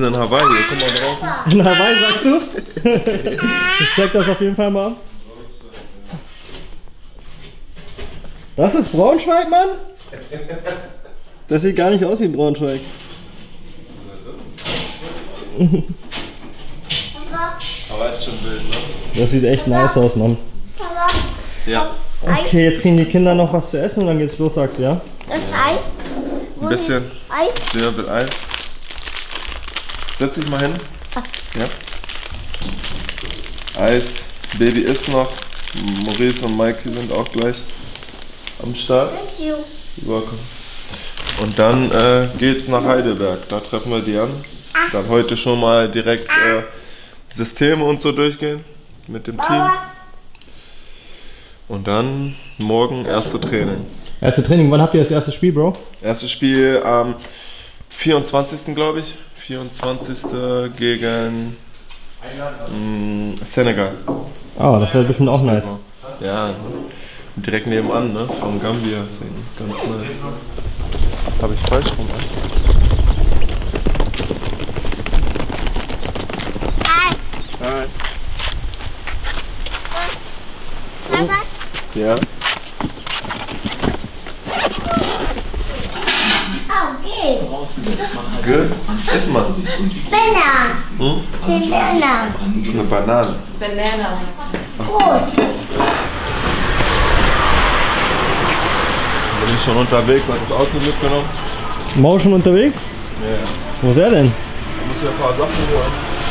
sind in Hawaii, guck mal draußen. In Hawaii sagst du? Ich zeig das auf jeden Fall mal. Das ist Braunschweig, Mann? Das sieht gar nicht aus wie Braunschweig. Aber ist schon wild, ne? Das sieht echt nice aus, Mann. Ja. Okay, jetzt kriegen die Kinder noch was zu essen und dann geht's los, sagst du, ja? Das Eis? Ein bisschen. Eis? Ja, mit Eis. Setz dich mal hin. Ja. Eis. Baby isst noch. Maurice und Maike sind auch gleich am Start. Thank you. Welcome. Und dann geht's nach Heidelberg. Da treffen wir die an. Dann heute schon mal direkt Systeme und so durchgehen mit dem Team. Und dann morgen erste Training. Erste Training, wann habt ihr das erste Spiel, Bro? Erstes Spiel am 24. glaube ich. 24. gegen Senegal. Ah, das wäre bestimmt auch nice. Ja, direkt nebenan, ne? Von Gambia. Deswegen ganz nice. Habe ich falsch rum, ne? Hi. Papa? Ja. Oh, good. Good? Iss mal. Banana. Hm? Banana. Das ist eine Banane. Banana. Gut. Bin ich schon unterwegs, hat das Auto mitgenommen. Mau schon unterwegs? Ja. Wo ist er denn? Ich muss ja ein paar Sachen holen.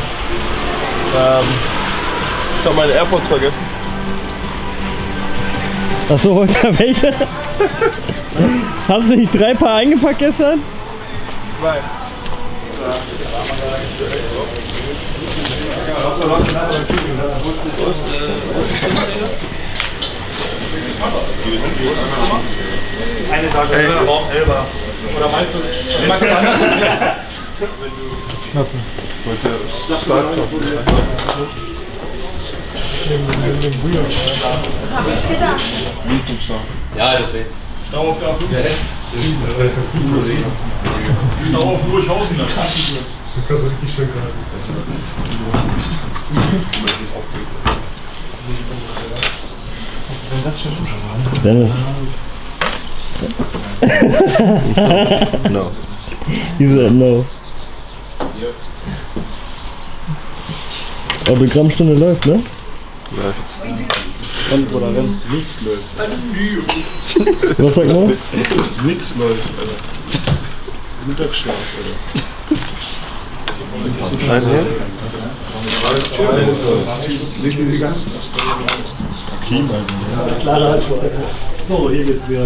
Ich habe meine AirPods vergessen. Achso, heute welche? Hast du nicht 3 Paar eingepackt gestern? 2. Eine Tage Raum 11. Oder meinst du? Lassen. Heute Startkopf. Ja, das wäre jetzt. Darauf der Der Rest. Darauf Durchhausen. Das Das kann richtig schön gerade. Dennis. No. He said no. Autogrammstunde läuft, ne? Läuft. Rennt oder rennt? Nichts läuft. Was sagt man? Nix läuft, Alter. Mittagsschlaf, Alter. Ein hier? So, hier geht's wieder.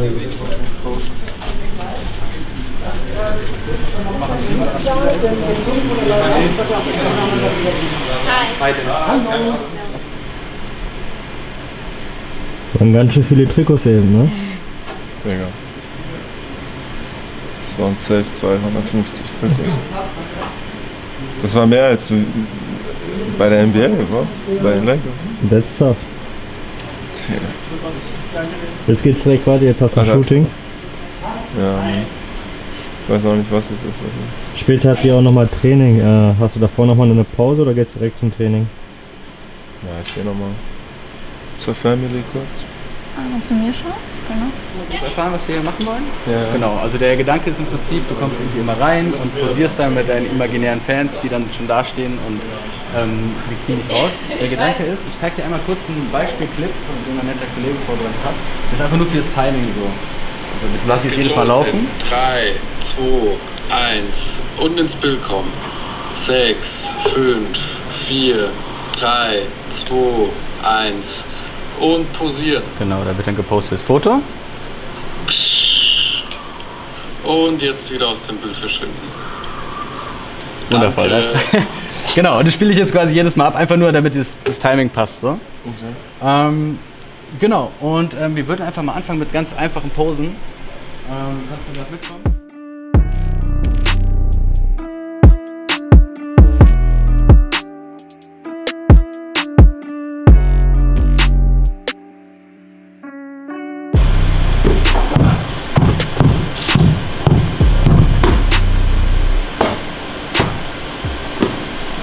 Waren ganz schön viele Trikots eben, ne? Digga. Das waren safe 250 Trikots. Das war mehr als bei der NBA, wa? Bei den Lakers. That's tough. Digga. Jetzt geht's direkt weiter, jetzt hast du ein Shooting. Ja, Mann. Ich weiß auch nicht, was es ist. Also. Später habt ihr auch nochmal Training. Hast du davor nochmal eine Pause oder geht's direkt zum Training? Ja, ich gehe nochmal zur Family kurz. Zu mir schauen? Genau. Erfahren, was wir hier machen wollen? Ja. Genau, also der Gedanke ist im Prinzip, du kommst irgendwie immer rein und posierst dann mit deinen imaginären Fans, die dann schon dastehen und wir kriegen dich raus. Der Gedanke ist, ich zeige dir einmal kurz einen Beispielclip, den mein netter Kollege vorbereitet hat. Das ist einfach nur fürs Timing so. Also das lasse ich jetzt jedes Mal laufen. 3, 2, 1 und ins Bild kommen. 6, 5, 4, 3, 2, 1 und posieren. Genau, da wird dann gepostet das Foto. Und jetzt wieder aus dem Bild verschwinden. Wundervoll, ne? Genau, und das spiele ich jetzt quasi jedes Mal ab, einfach nur damit das Timing passt. So. Okay. Genau, und wir würden einfach mal anfangen mit ganz einfachen Posen. Kannst du gerade mitkommen?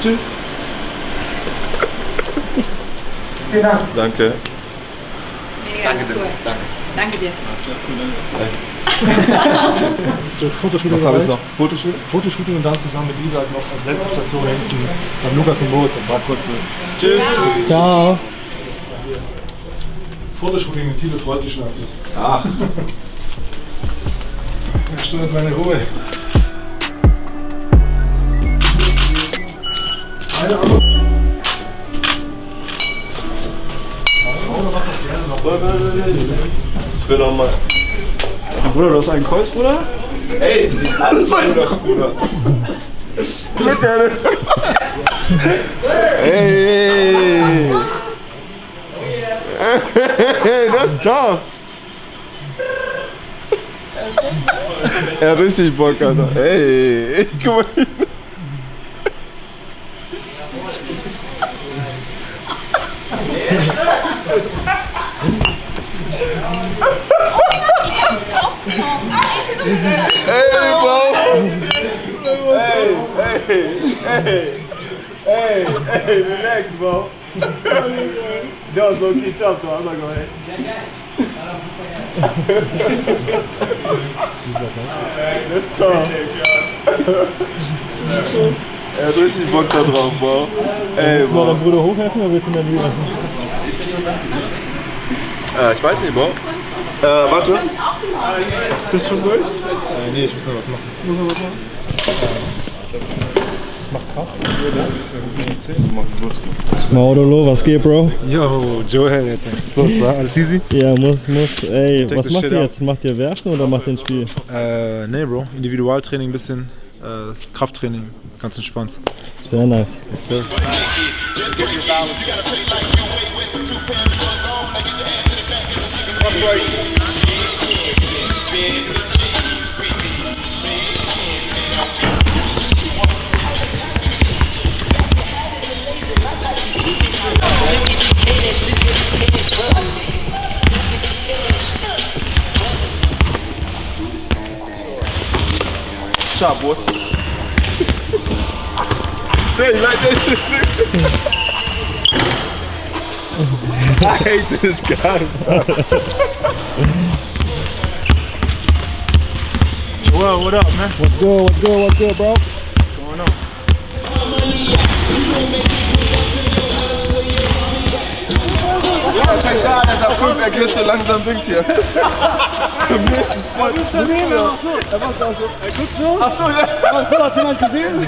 Tschüss. Vielen Dank. Danke. Danke, Dennis. Danke. Danke dir. So, Fotoshooting Was habe ich noch? Fotoshooting? Fotoshooting und dann zusammen mit Isa noch als letzte Station hinten beim Lukas und Moritz ein paar kurze. Tschüss. Ciao. Fotoshooting mit Tilo freut sich schon auf dich. Ach. Ja, stört meine Ruhe. Ich will noch mal. Bruder, du hast einen Kreuz, Bruder? Ey, alles Bruder. Hey! Hey, das ist tough! Er hat richtig Bock, Alter. Ey, guck mal hin. Hey, Bro! Hey, relax, bro. That was low-key tough, though. I'm not gonna hate. That's tough. Er hat richtig Bock da drauf, Bro. Ey, Willst du mal deinem Bruder hochhelfen oder willst du mir liegen lassen? Ich weiß nicht, Bro. Warte. Bist du schon durch? Nee, ich muss noch was machen. Muss noch was machen? Mach Kraft. Maudolo, was geht, Bro? Yo, Joel jetzt. Was ist los, Bro? Alles easy? Ja, muss. Ey, Take was the macht shit ihr out. jetzt? Macht ihr Werfen oder macht ihr ein Spiel? Nee, Bro. Individualtraining ein bisschen. Krafttraining. Ganz entspannt. Sehr nice. Yes, sir. Shot, boy. Hey, you like that shit, nigga? I hate this guy, bro. Joel, what up, man? What's good, bro? What's going on? Ja, kein Garn, er sagt 5, er geht so langsam Dings hier. Für mich. Er macht auch so. Er guckt so. Achso, ja. Hat jemand gesehen?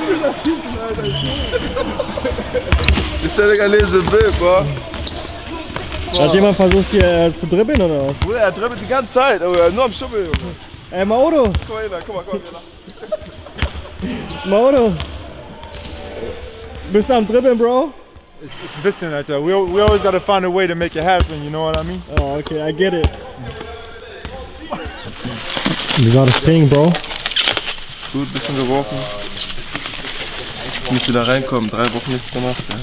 Ist der Digga lese Bild, bro. Hat jemand versucht hier zu dribbeln oder was? Bruder, er dribbelt die ganze Zeit, aber nur am Schubbel, Junge. Ey, Maudo! Guck mal hin, guck mal. Maudo! Bist du am Dribbeln, Bro? It's ein bisschen, Alter. We always gotta find a way to make it happen, you know what I mean? Oh, okay, I get it. Wie war das Training, Bro? Gut, bisschen geworfen. Muss wieder reinkommen, 3 Wochen nichts gemacht. Ja.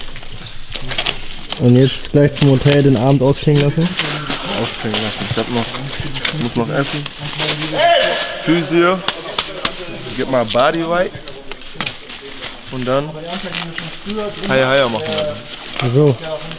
Und jetzt gleich zum Hotel den Abend ausklingen lassen? Ausklingen lassen. Ich muss noch essen. Physio. Gib mal Body White. Und dann Haie machen. So.